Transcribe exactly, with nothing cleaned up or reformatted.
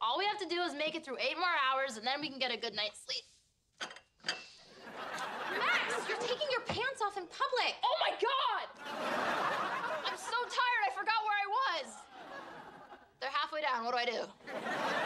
All we have to do is make it through eight more hours, and then we can get a good night's sleep. Max, you're taking your pants off in public. Oh, my God! I'm so tired, I forgot where I was. They're halfway down. What do I do?